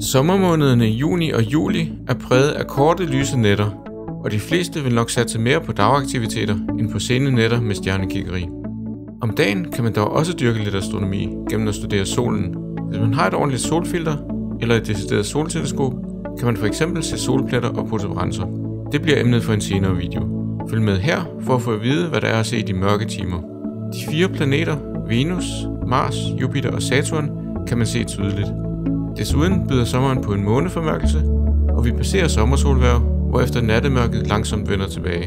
Sommermånederne juni og juli er præget af korte, lyse nætter, og de fleste vil nok satse mere på dagaktiviteter end på sene nætter med stjernekiggeri. Om dagen kan man dog også dyrke lidt astronomi gennem at studere solen. Hvis man har et ordentligt solfilter eller et decideret solteleskop, kan man f.eks. se solpletter og protuberanser. Det bliver emnet for en senere video. Følg med her for at få at vide, hvad der er at se i de mørke timer. De 4 planeter, Venus, Mars, Jupiter og Saturn, kan man se tydeligt. Desuden byder sommeren på en måneformørkelse, og vi passerer sommersolværv, hvorefter nattemørket langsomt vender tilbage.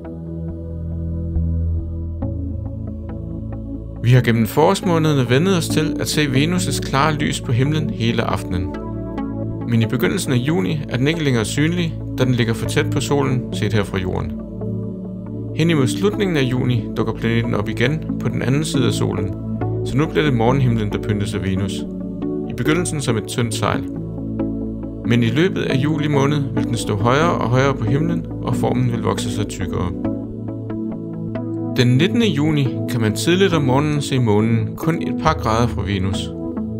Vi har gennem forårsmånederne vendet os til at se Venus' klare lys på himlen hele aftenen. Men i begyndelsen af juni er den ikke længere synlig, da den ligger for tæt på solen set her fra jorden. Hen imod slutningen af juni dukker planeten op igen på den anden side af solen, så nu bliver det morgenhimlen, der pyntes af Venus. I begyndelsen som et tyndt sejl. Men i løbet af juli måned vil den stå højere og højere på himlen, og formen vil vokse sig tykkere. Den 19. juni kan man tidligt om morgenen se månen kun et par grader fra Venus.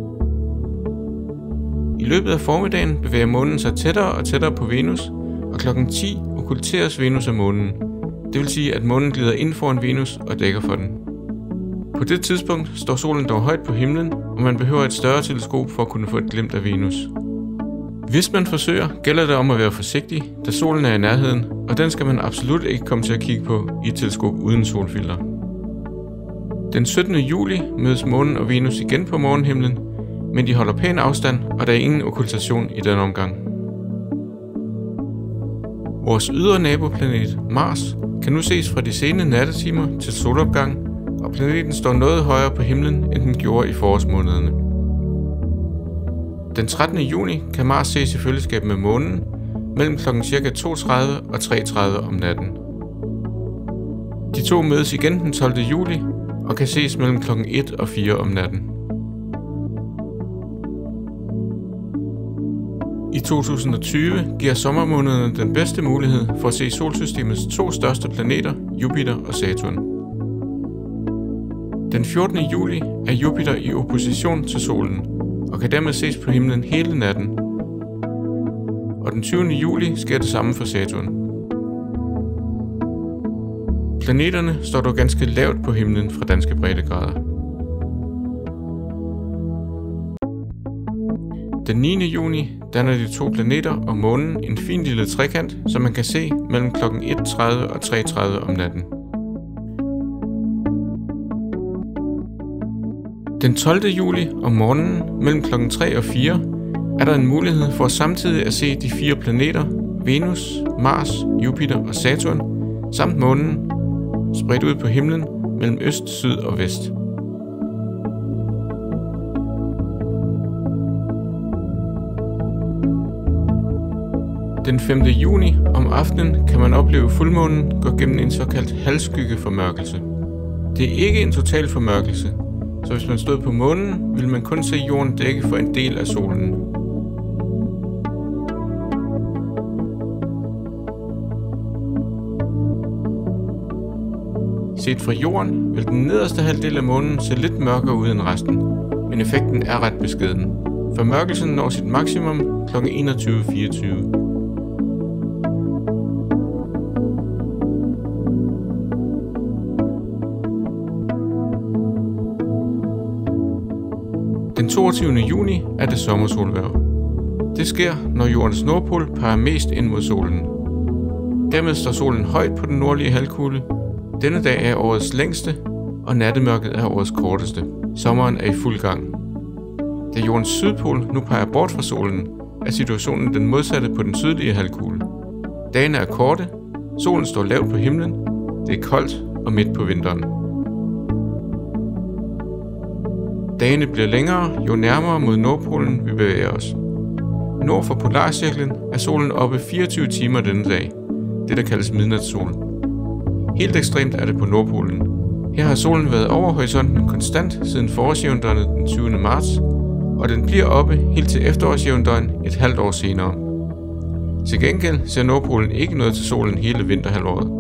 I løbet af formiddagen bevæger månen sig tættere og tættere på Venus, og kl. 10 okkulteres Venus af månen. Det vil sige, at månen glider ind foran Venus og dækker for den. På det tidspunkt står solen dog højt på himlen, og man behøver et større teleskop for at kunne få et glimt af Venus. Hvis man forsøger, gælder det om at være forsigtig, da solen er i nærheden, og den skal man absolut ikke komme til at kigge på i et teleskop uden solfilter. Den 17. juli mødes månen og Venus igen på morgenhimlen, men de holder pæn afstand, og der er ingen okkultation i den omgang. Vores ydre naboplanet, Mars, kan nu ses fra de sene nattetimer til solopgang, og planeten står noget højere på himlen, end den gjorde i forårsmånederne. Den 13. juni kan Mars ses i følgeskab med månen mellem kl. ca. 2:30 og 3:30 om natten. De to mødes igen den 12. juli og kan ses mellem kl. 1 og 4 om natten. I 2020 giver sommermånederne den bedste mulighed for at se solsystemets 2 største planeter, Jupiter og Saturn. Den 14. juli er Jupiter i opposition til solen, og kan dermed ses på himlen hele natten. Og den 20. juli sker det samme for Saturn. Planeterne står dog ganske lavt på himlen fra danske breddegrader. Den 9. juni danner de 2 planeter og månen en fin lille trekant, som man kan se mellem kl. 1:30 og 3:30 om natten. Den 12. juli om morgenen mellem kl. 3 og 4 er der en mulighed for samtidig at se de 4 planeter, Venus, Mars, Jupiter og Saturn, samt månen, spredt ud på himlen mellem øst, syd og vest. Den 5. juni om aftenen kan man opleve fuldmånen gå gennem en såkaldt halvskyggeformørkelse. Det er ikke en total formørkelse, så hvis man stod på månen, ville man kun se jorden dække for en del af solen. Set fra jorden vil den nederste halvdel af månen se lidt mørkere ud end resten, men effekten er ret beskeden. Formørkelsen når sit maksimum kl. 21:24. Den 22. juni er det sommersolværv. Det sker, når jordens nordpol peger mest ind mod solen. Dermed står solen højt på den nordlige halvkugle. Denne dag er årets længste, og nattemørket er årets korteste. Sommeren er i fuld gang. Da jordens sydpol nu peger bort fra solen, er situationen den modsatte på den sydlige halvkugle. Dagene er korte, solen står lavt på himlen, det er koldt og midt på vinteren. Dagene bliver længere, jo nærmere mod Nordpolen vi bevæger os. Nord for polarcirklen er solen oppe 24 timer denne dag, det der kaldes midnatssol. Helt ekstremt er det på Nordpolen. Her har solen været over horisonten konstant siden forårsjævndøgnet den 20. marts, og den bliver oppe helt til efterårsjævndøgn et halvt år senere. Til gengæld ser Nordpolen ikke noget til solen hele vinterhalvåret.